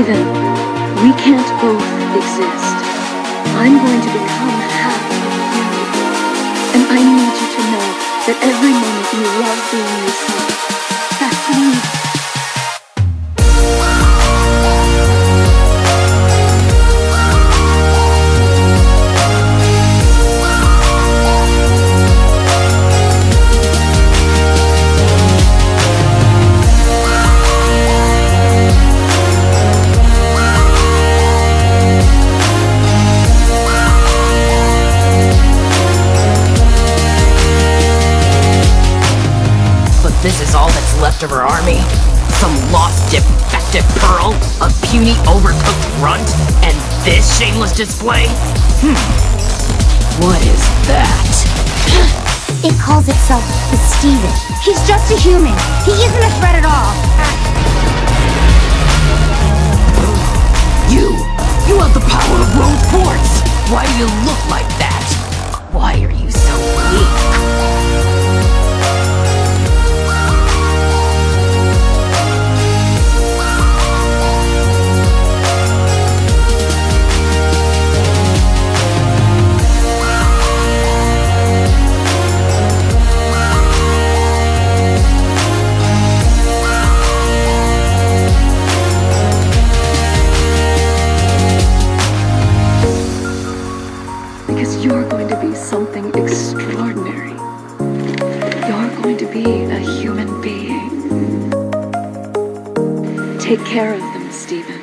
Steven, we can't both exist. I'm going to become half of you. And I need you to know that every moment you love being yourself. That's me. This is all that's left of her army? Some lost defective pearl? A puny overcooked runt? And this shameless display? What is that? It calls itself the Steven. He's just a human. He isn't a threat at all. You have the power of world ports! Why do you look like that? Why are you so weak? Because you're going to be something extraordinary. You're going to be a human being. Take care of them, Steven.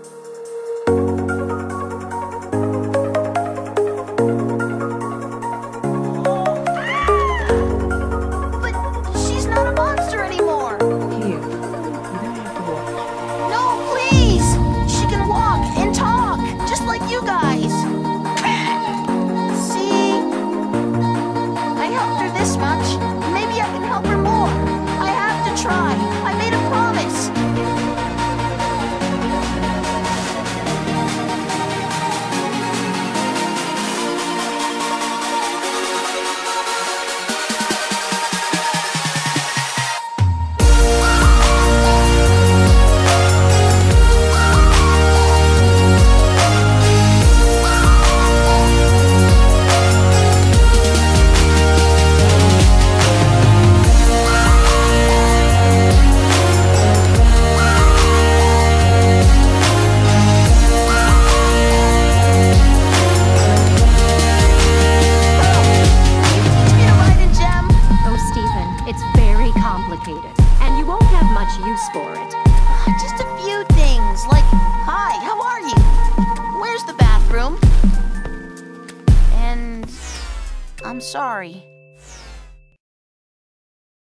But she's not a monster anymore. Here, you don't have to watch. No, please. She can walk and talk, just like you guys. This much. Maybe I can help her more. I have to try. I made a promise. And you won't have much use for it. Just a few things, like, hi, how are you? Where's the bathroom? And I'm sorry.